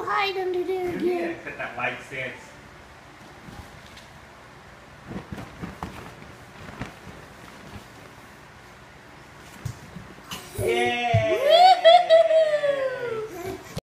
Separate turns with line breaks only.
hide under there
Come
again.
here. Put that light sense.